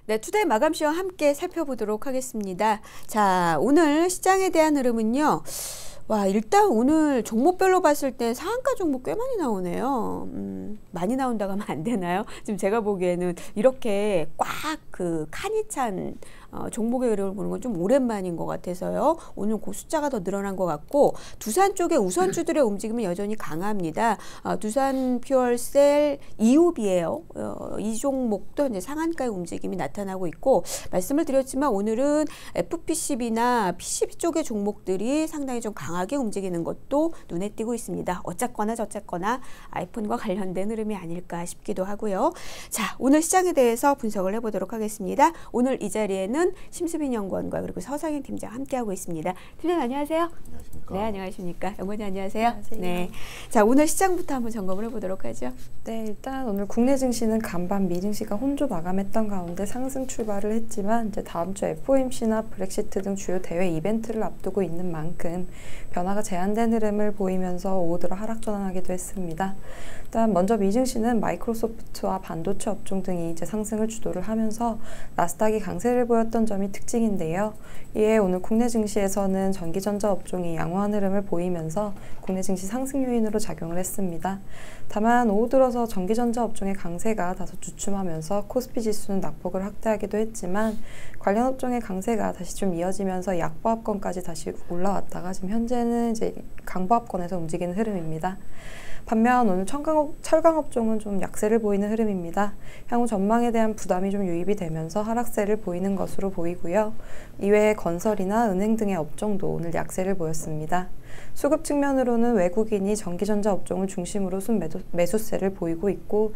네, 투데이 마감 시황 함께 살펴보도록 하겠습니다. 자, 오늘 시장에 대한 흐름은요. 와, 일단 오늘 종목별로 봤을 때 상한가 종목 꽤 많이 나오네요. 많이 나온다고 하면 안 되나요? 지금 제가 보기에는 이렇게 꽉 그 칸이 찬 종목의 흐름을 보는 건 좀 오랜만인 것 같아서요. 오늘 그 숫자가 더 늘어난 것 같고, 두산 쪽의 우선주들의 움직임은 여전히 강합니다. 두산 퓨얼셀 2호비예요. 이 종목도 이제 상한가의 움직임이 나타나고 있고, 말씀을 드렸지만 오늘은 FPCB나 PCB 쪽의 종목들이 상당히 좀 강하게 움직이는 것도 눈에 띄고 있습니다. 어쨌거나 저쨌거나 아이폰과 관련된 흐름이 아닐까 싶기도 하고요. 자, 오늘 시장에 대해서 분석을 해보도록 하겠습니다. 오늘 이 자리에는 심수빈 연구원과 그리고 서상현 팀장 함께하고 있습니다. 팀장 안녕하세요. 안녕하십니까. 네, 안녕하십니까. 연구원님 안녕하세요. 안녕하세요. 네, 자, 오늘 시장부터 한번 점검을 해보도록 하죠. 네, 일단 오늘 국내 증시는 간밤 미증시가 혼조 마감했던 가운데 상승 출발을 했지만 이제 다음 주 FOMC나 브렉시트 등 주요 대외 이벤트를 앞두고 있는 만큼 변화가 제한된 흐름을 보이면서 오후 들어 하락 전환하기도 했습니다. 일단 먼저 미증시는 마이크로소프트와 반도체 업종 등이 이제 상승을 주도를 하면서 나스닥이 강세를 보였던 점이 특징인데요. 이에 오늘 국내 증시에서는 전기전자 업종이 양호한 흐름을 보이면서 국내 증시 상승 요인으로 작용을 했습니다. 다만 오후 들어서 전기전자 업종의 강세가 다소 주춤하면서 코스피 지수는 낙폭을 확대하기도 했지만 관련 업종의 강세가 다시 좀 이어지면서 약보합권까지 다시 올라왔다가 지금 현재는 이제 강보합권에서 움직이는 흐름입니다. 반면 오늘 철강 업종은 좀 약세를 보이는 흐름입니다. 향후 전망에 대한 부담이 좀 유입이 되면서 하락세를 보이는 것으로 보이고요. 이외에 건설이나 은행 등의 업종도 오늘 약세를 보였습니다. 수급 측면으로는 외국인이 전기전자 업종을 중심으로 순매수세를 보이고 있고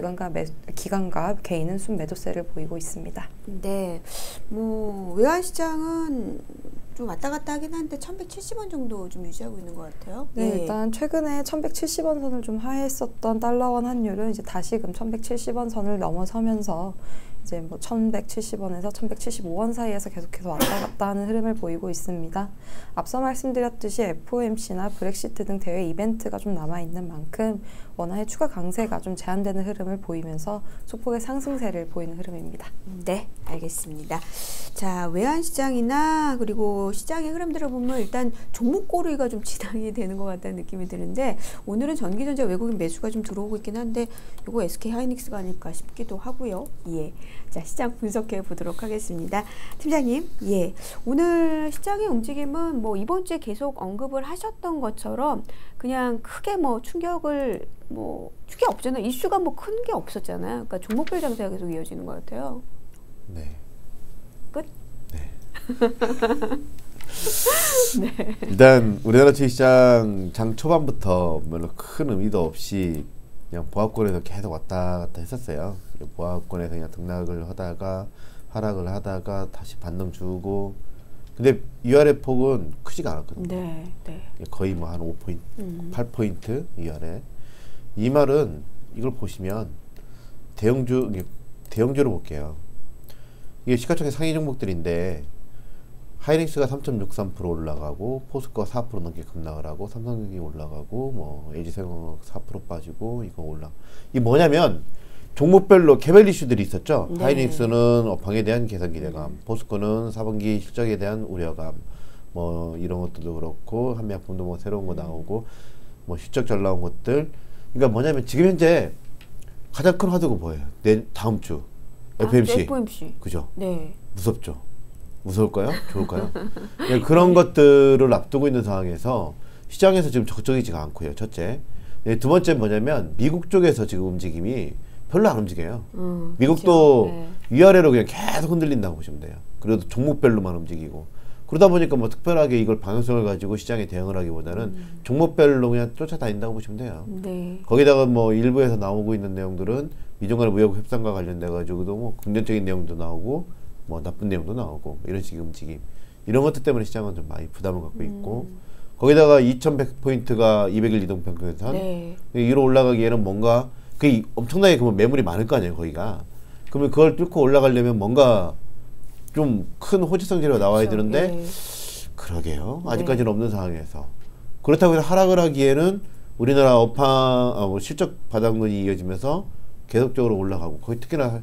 기관과 개인은 순매도세를 보이고 있습니다. 네, 뭐 외환시장은 좀 왔다 갔다 하긴 한데 1170원 정도 좀 유지하고 있는 것 같아요. 네, 예. 일단 최근에 1170원 선을 좀 하회했었던 달러원 환율은 이제 다시금 1170원 선을 넘어서면서 이제 뭐 1170원에서 1175원 사이에서 계속해서 왔다 갔다 하는 흐름을 보이고 있습니다. 앞서 말씀드렸듯이 FOMC나 브렉시트 등 대외 이벤트가 좀 남아있는 만큼 원화의 추가 강세가 좀 제한되는 흐름을 보이면서 소폭의 상승세를 보이는 흐름입니다. 네, 알겠습니다. 자, 외환시장이나 그리고 시장의 흐름들을 보면 일단 종목 고르기가 좀 지당이 되는 것 같다는 느낌이 드는데, 오늘은 전기전자 외국인 매수가 좀 들어오고 있긴 한데 이거 SK 하이닉스가 아닐까 싶기도 하고요. 예. 자, 시장 분석해 보도록 하겠습니다. 팀장님, 예. 오늘 시장의 움직임은 뭐 이번 주에 계속 언급을 하셨던 것처럼 그냥 크게 뭐 충격이 없잖아요. 이슈가 뭐 큰 게 없었잖아요. 그러니까 종목별 장세가 계속 이어지는 것 같아요. 네. 끝? 네. 네. 일단 우리나라 주식시장 장 초반부터 별로 큰 의미도 없이 그냥 보합권에서 계속 왔다 갔다 했었어요. 보합권에서 그냥 등락을 하다가 하락을 하다가 다시 반등 주고, 근데 위아래 폭은 크지가 않았거든요. 네, 네. 거의 뭐 한 5포인트, 8포인트 위아래. 이 말은 이걸 보시면 대형주로 볼게요. 이게 시가총액 상위 종목들인데 하이닉스가 3.63% 올라가고 포스코가 4% 넘게 급락을 하고 삼성전기 올라가고 뭐 LG생활 4% 빠지고 이거 올라. 이게 뭐냐면 종목별로 개별 이슈들이 있었죠. 네. 하이닉스는 업황에 대한 개선 기대감, 포스코는 4분기 실적에 대한 우려감, 뭐 이런 것들도 그렇고 한미약품도 뭐 새로운 거 나오고 뭐 실적 잘 나온 것들. 그러니까 뭐냐면 지금 현재 가장 큰 화두가 뭐예요? 다음 주 FOMC. 그죠? 네. 무섭죠. 무서울까요? 좋을까요? 네, 그런 것들을 앞두고 있는 상황에서 시장에서 지금 적극적이지가 않고요. 첫째. 네, 두 번째 뭐냐면 미국 쪽에서 지금 움직임이 별로 안 움직여요. 미국도 그렇죠. 네. 위아래로 그냥 계속 흔들린다고 보시면 돼요. 그래도 종목별로만 움직이고. 그러다 보니까 뭐 특별하게 이걸 방향성을 가지고 시장에 대응을 하기보다는 종목별로 그냥 쫓아다닌다고 보시면 돼요. 네. 거기다가 뭐 일부에서 나오고 있는 내용들은 미중 간의 무역 협상과 관련돼 가지고도 뭐 긍정적인 내용도 나오고 뭐 나쁜 내용도 나오고 이런 식의 움직임, 이런 것들 때문에 시장은 좀 많이 부담을 갖고 있고, 거기다가 2100포인트가 200일 이동평균선, 네. 위로 올라가기에는 뭔가 그 엄청나게 그러면 매물이 많을 거 아니에요, 거기가. 그러면 그걸 뚫고 올라가려면 뭔가 좀 큰 호재성 재료가 나와야 그렇죠. 되는데 네. 그러게요. 아직까지는 없는 상황에서. 그렇다고 해서 하락을 하기에는 우리나라 실적 바닥론이 이어지면서 계속적으로 올라가고, 거기 특히나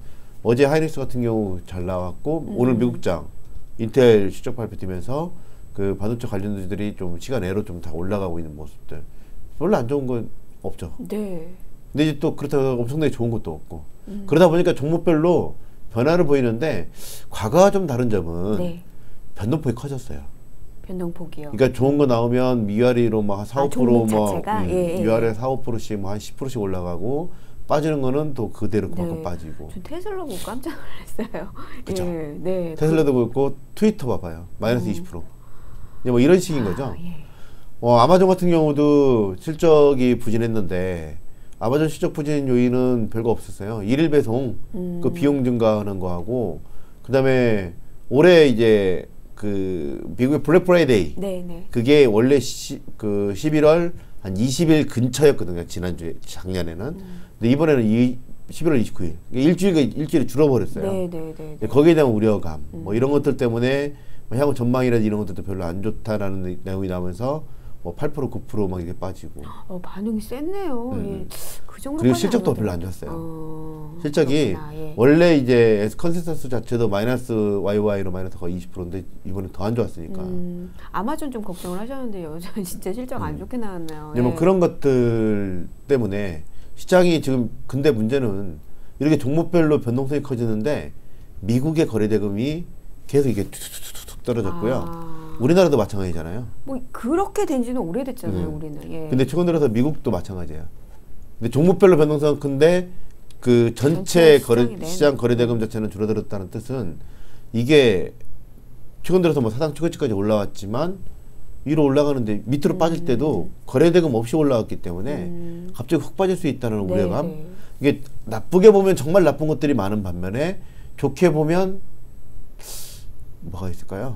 어제 하이닉스 같은 경우 잘 나왔고 오늘 미국장 인텔 실적 발표되면서 그 반도체 관련주들이 좀 시간외로 좀 다 올라가고 있는 모습들. 별로 안 좋은 건 없죠. 네. 근데 이제 또 그렇다고 엄청나게 좋은 것도 없고. 그러다 보니까 종목별로 변화를 보이는데 과거와 좀 다른 점은 네. 변동폭이 커졌어요. 변동폭이요. 그러니까 좋은 거 나오면 위아래로 막 한 4, 5% 종목 뭐 자체가? 예, 예. 위아래 4, 5%씩 뭐 한 10%씩 올라가고 빠지는 거는 또 그대로 그만큼 네. 빠지고. 전 테슬라 보고 깜짝 놀랐어요. 그쵸. 예, 네. 테슬라도 그렇고 트위터 봐봐요. 마이너스 20%. 이제 뭐 이런 식인 거죠. 예. 아마존 같은 경우도 실적이 부진했는데 아마존 실적 부진 요인은 별거 없었어요. 일일 배송 그 비용 증가하는 거하고 그다음에 올해 이제 그 미국의 블랙 프라이데이 네, 네. 그게 원래 그 11월 한 20일 근처였거든요. 지난주에 작년에는. 근데 이번에는 11월 29일 일주일이 줄어버렸어요. 네, 네, 네. 거기에 대한 우려감 뭐 이런 것들 때문에 뭐 향후 전망이라든지 이런 것들도 별로 안 좋다라는 내용이 나오면서 뭐 8% 9% 막 이렇게 빠지고. 반응이 셌네요. 예. 그 정도. 그리고 실적도 별로 안 좋았어요. 실적이 그렇구나, 예. 원래 이제 컨센서스 자체도 마이너스 YY로 마이너스 거의 20%인데 이번에 더 안 좋았으니까. 아마존 좀 걱정을 하셨는데 여전히 진짜 실적 안 좋게 나왔네요. 예. 뭐 그런 것들 때문에 시장이 지금 근데 문제는 이렇게 종목별로 변동성이 커지는데 미국의 거래대금이 계속 이게 툭툭툭툭 떨어졌고요. 우리나라도 마찬가지잖아요. 뭐 그렇게 된 지는 오래됐잖아요, 우리는. 예. 근데 최근 들어서 미국도 마찬가지예요. 근데 종목별로 변동성은 큰데 그 전체 시장 거래대금 자체는 줄어들었다는 뜻은 이게 최근 들어서 뭐 사상 최고치까지 올라왔지만 위로 올라가는데 밑으로 빠질 때도 거래대금 없이 올라왔기 때문에 갑자기 훅 빠질 수 있다는 우려감. 네. 이게 나쁘게 보면 정말 나쁜 것들이 많은 반면에 좋게 보면 뭐가 있을까요?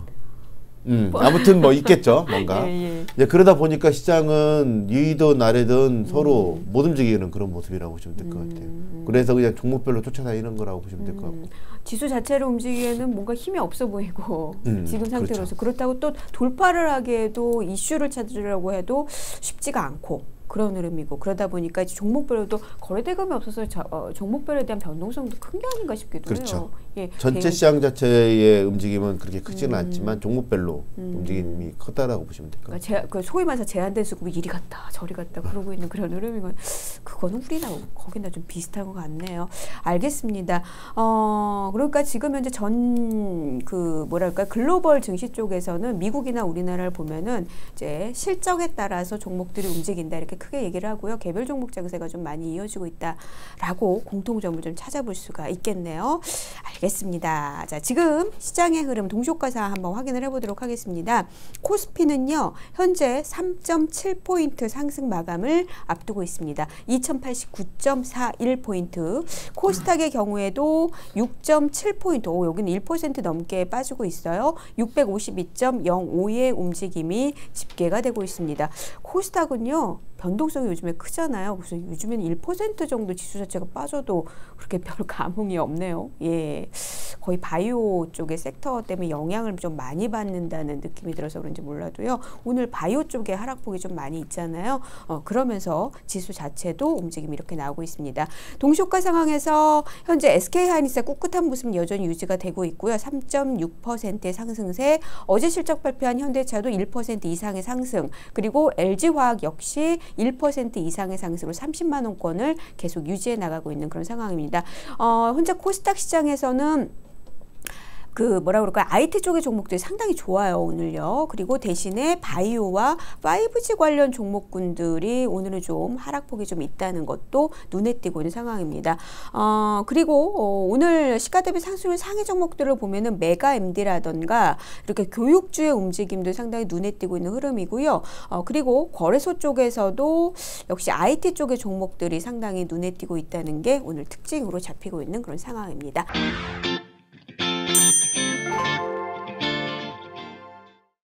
아무튼 뭐 있겠죠, 뭔가. 예. 이제 그러다 보니까 시장은 위든 아래든 서로 못 움직이는 그런 모습이라고 보시면 될 것 같아요. 그래서 그냥 종목별로 쫓아다니는 거라고 보시면 될 것 같고. 지수 자체를 움직이기에는 뭔가 힘이 없어 보이고 지금 상태로서 그렇죠. 그렇다고 또 돌파를 하기에도 이슈를 찾으려고 해도 쉽지가 않고 그런 흐름이고 그러다 보니까 이제 종목별로도 거래대금이 없어서 종목별에 대한 변동성도 큰 게 아닌가 싶기도 그렇죠. 해요. 예, 전체 시장 자체의 움직임은 그렇게 크지는 않지만 종목별로 움직임이 컸다라고 보시면 될 것 같아요. 그러니까 그 소위 말해서 제한된 수급이 이리 갔다 저리 갔다 그러고 있는 그런 흐름이건 그거는 우리나 거기나 좀 비슷한 것 같네요. 알겠습니다. 그러니까 지금 현재 글로벌 증시 쪽에서는 미국이나 우리나라를 보면은 이제 실적에 따라서 종목들이 움직인다 이렇게 크게 얘기를 하고요. 개별 종목 장세가 좀 많이 이어지고 있다라고 공통점을 좀 찾아볼 수가 있겠네요. 알겠습니다. 자, 지금 시장의 흐름 동시효과상 한번 확인을 해보도록 하겠습니다. 코스피는요, 현재 3.7포인트 상승 마감을 앞두고 있습니다. 2089.41포인트. 코스닥의 경우에도 6.7포인트, 여기는 1% 넘게 빠지고 있어요. 652.05의 움직임이 집계가 되고 있습니다. 코스닥은요, 변동성이 요즘에 크잖아요. 그래서 요즘에는 1% 정도 지수 자체가 빠져도 그렇게 별 감흥이 없네요. 예, 거의 바이오 쪽의 섹터 때문에 영향을 좀 많이 받는다는 느낌이 들어서 그런지 몰라도요. 오늘 바이오 쪽에 하락폭이 좀 많이 있잖아요. 그러면서 지수 자체도 움직임이 이렇게 나오고 있습니다. 동시효과 상황에서 현재 SK하이닉스 꿋꿋한 모습 여전히 유지가 되고 있고요. 3.6%의 상승세. 어제 실적 발표한 현대차도 1% 이상의 상승. 그리고 LG화학 역시 1% 이상의 상승으로 30만 원권을 계속 유지해 나가고 있는 그런 상황입니다. 현재 코스닥 시장에서는 IT 쪽의 종목들이 상당히 좋아요, 오늘요. 그리고 대신에 바이오와 5G 관련 종목군들이 오늘은 좀 하락폭이 좀 있다는 것도 눈에 띄고 있는 상황입니다. 그리고 오늘 시가 대비 상승률 상위 종목들을 보면은 메가 MD라던가 이렇게 교육주의 움직임도 상당히 눈에 띄고 있는 흐름이고요. 그리고 거래소 쪽에서도 역시 IT 쪽의 종목들이 상당히 눈에 띄고 있다는 게 오늘 특징으로 잡히고 있는 그런 상황입니다.